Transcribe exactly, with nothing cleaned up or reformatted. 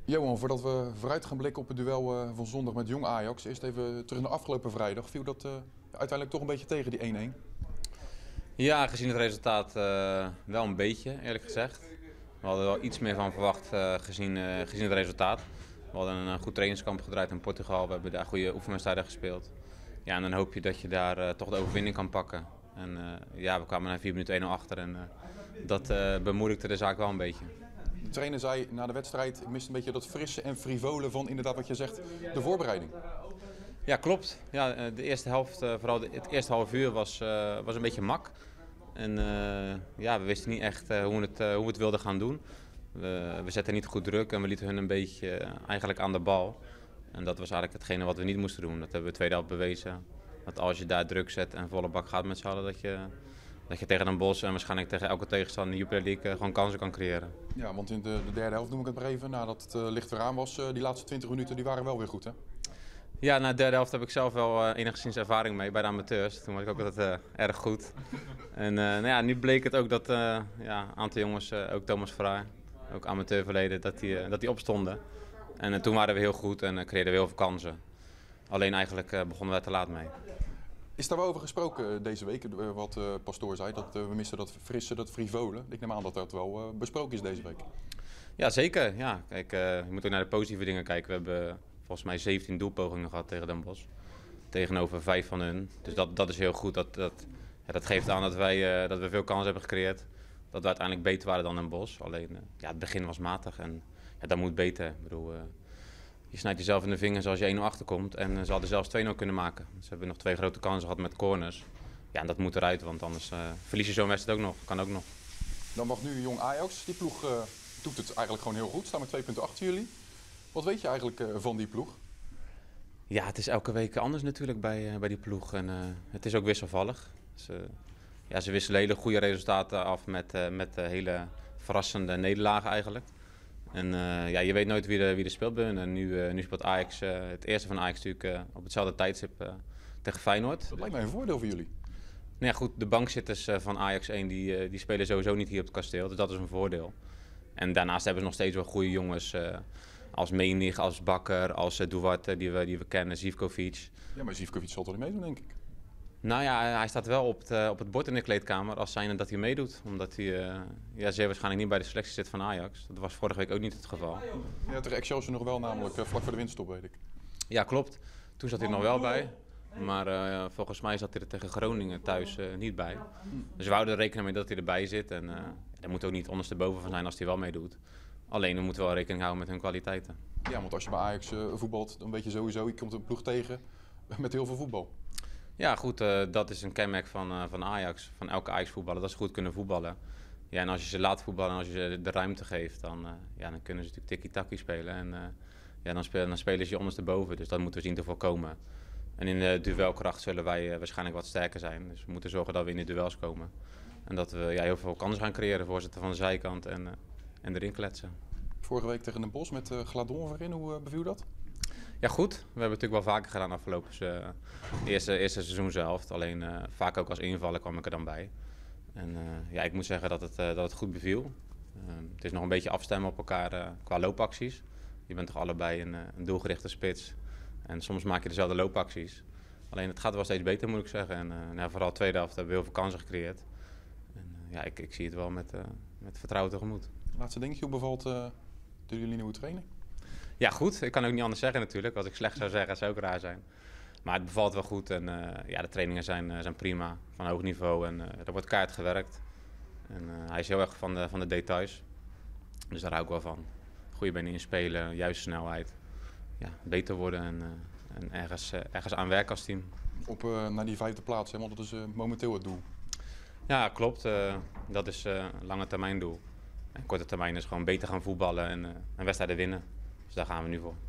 Johan, voordat we vooruit gaan blikken op het duel uh, van zondag met Jong Ajax, eerst even terug naar afgelopen vrijdag. Viel dat uh, uiteindelijk toch een beetje tegen, die één-één? Ja, gezien het resultaat uh, wel een beetje, eerlijk gezegd. We hadden er wel iets meer van verwacht uh, gezien, uh, gezien het resultaat. We hadden een goed trainingskamp gedraaid in Portugal. We hebben daar goede oefenwedstrijden gespeeld. Ja, en dan hoop je dat je daar uh, toch de overwinning kan pakken. En uh, ja, we kwamen na vier minuten één nul achter en uh, dat uh, bemoeilijkte de zaak wel een beetje. De trainer zei na de wedstrijd, ik miste een beetje dat frisse en frivole van inderdaad wat je zegt, de voorbereiding. Ja, klopt. Ja, de eerste helft, vooral het eerste half uur was, uh, was een beetje mak. En uh, ja, we wisten niet echt uh, hoe, we het, uh, hoe we het wilden gaan doen. We, we zetten niet goed druk en we lieten hun een beetje uh, eigenlijk aan de bal. En dat was eigenlijk hetgene wat we niet moesten doen. Dat hebben we de tweede helft bewezen. Dat als je daar druk zet en volle bak gaat met z'n allen, dat je, dat je tegen een Bos en waarschijnlijk tegen elke tegenstander in de Jupiler League uh, gewoon kansen kan creëren. Ja, want in de, de derde helft noem ik het maar even, nadat het uh, licht eraan was, uh, die laatste twintig minuten die waren wel weer goed, hè? Ja, na de derde helft heb ik zelf wel uh, enigszins ervaring mee bij de amateurs. Toen was ik ook altijd uh, erg goed. En uh, nou ja, nu bleek het ook dat uh, ja, een aantal jongens, uh, ook Thomas Fraai, ook amateurverleden, dat die, uh, dat die opstonden. En uh, toen waren we heel goed en uh, creëerden we heel veel kansen. Alleen eigenlijk uh, begonnen we te laat mee. Is daar wel over gesproken deze week, uh, wat uh, Pastoor zei, dat uh, we missen dat frisse, dat frivole. Ik neem aan dat dat wel uh, besproken is deze week. Ja, zeker. Ja. Kijk, uh, je moet ook naar de positieve dingen kijken. We hebben volgens mij zeventien doelpogingen gehad tegen Den Bosch. Tegenover vijf van hun. Dus dat, dat is heel goed. Dat, dat, ja, dat geeft aan dat, wij, uh, dat we veel kansen hebben gecreëerd. Dat we uiteindelijk beter waren dan Den Bosch. Alleen uh, ja, het begin was matig en ja, dat moet beter. Ik bedoel, uh, je snijdt jezelf in de vingers als je één nul achterkomt. En uh, ze hadden zelfs twee nul kunnen maken. Ze hebben nog twee grote kansen gehad met corners. Ja, en dat moet eruit, want anders uh, verlies je zo'n wedstrijd ook nog. Kan ook nog. Dan mag nu Jong Ajax. Die ploeg uh, doet het eigenlijk gewoon heel goed. Staan met twee punten achter jullie. Wat weet je eigenlijk uh, van die ploeg? Ja, het is elke week anders natuurlijk bij, uh, bij die ploeg. En uh, het is ook wisselvallig. Ze, ja, ze wisselen hele goede resultaten af met, uh, met uh, hele verrassende nederlagen eigenlijk. En uh, ja, je weet nooit wie er, wie er speelt bij hun. En nu, uh, nu speelt Ajax, uh, het eerste van Ajax natuurlijk uh, op hetzelfde tijdstip uh, tegen Feyenoord. Dat lijkt mij een voordeel voor jullie. Nou ja, goed, de bankzitters uh, van Ajax één die, uh, die spelen sowieso niet hier op het kasteel. Dus dat is een voordeel. En daarnaast hebben ze nog steeds wel goede jongens. Uh, Als Menig, als Bakker, als uh, Duarte, die we, die we kennen, Zivkovic. Ja, maar Zivkovic zal toch niet meedoen, denk ik? Nou ja, hij staat wel op het, uh, op het bord in de kleedkamer als zijnde dat hij meedoet. Omdat hij uh, ja, zeer waarschijnlijk niet bij de selectie zit van Ajax. Dat was vorige week ook niet het geval. Ja, tegen Excelsior nog wel, namelijk uh, vlak voor de winterstop, weet ik. Ja, klopt. Toen zat hij er nog wel bij. Maar uh, volgens mij zat hij er tegen Groningen thuis uh, niet bij. Dus we houden er rekening mee dat hij erbij zit. En uh, er moet ook niet ondersteboven van zijn als hij wel meedoet. Alleen we moeten wel rekening houden met hun kwaliteiten. Ja, want als je bij Ajax uh, voetbalt, dan weet je sowieso, je komt een ploeg tegen met heel veel voetbal. Ja, goed, uh, dat is een kenmerk van, uh, van Ajax, van elke Ajax-voetballer, dat ze goed kunnen voetballen. Ja, en als je ze laat voetballen en als je ze de ruimte geeft, dan, uh, ja, dan kunnen ze natuurlijk tikkie-takkie spelen. En uh, ja, dan, spelen, dan spelen ze je ondersteboven, dus dat moeten we zien te voorkomen. En in de duelkracht zullen wij uh, waarschijnlijk wat sterker zijn. Dus we moeten zorgen dat we in de duels komen. En dat we ja, heel veel kansen gaan creëren, voorzetten van de zijkant en, uh, en erin kletsen. Vorige week tegen Den Bosch met uh, Gladon voorin, hoe uh, beviel dat? Ja, goed. We hebben het natuurlijk wel vaker gedaan afgelopen uh, eerste, eerste seizoen zelf. Alleen uh, vaak ook als invaller kwam ik er dan bij. En uh, ja, ik moet zeggen dat het, uh, dat het goed beviel. Uh, het is nog een beetje afstemmen op elkaar uh, qua loopacties. Je bent toch allebei een, uh, een doelgerichte spits. En soms maak je dezelfde loopacties. Alleen het gaat wel steeds beter, moet ik zeggen. En uh, nou, vooral de tweede helft hebben we heel veel kansen gecreëerd. En uh, ja, ik, ik zie het wel met, uh, met vertrouwen tegemoet. Laatste dingetje, hoe bevalt uh, de jullie nieuwe training? Ja, goed. Ik kan ook niet anders zeggen natuurlijk. Als ik slecht zou zeggen, zou ook raar zijn. Maar het bevalt wel goed en uh, ja, de trainingen zijn, uh, zijn prima, van hoog niveau en uh, er wordt keihard gewerkt. En, uh, hij is heel erg van de, van de details, dus daar hou ik wel van. Goede benen inspelen, juiste snelheid, ja, beter worden en, uh, en ergens, uh, ergens aan werken als team. Op uh, naar die vijfde plaats, hè? Want dat is uh, momenteel het doel. Ja, klopt. Uh, dat is uh, een lange termijn doel. En korte termijn is gewoon beter gaan voetballen en, uh, en wedstrijden winnen. Dus daar gaan we nu voor.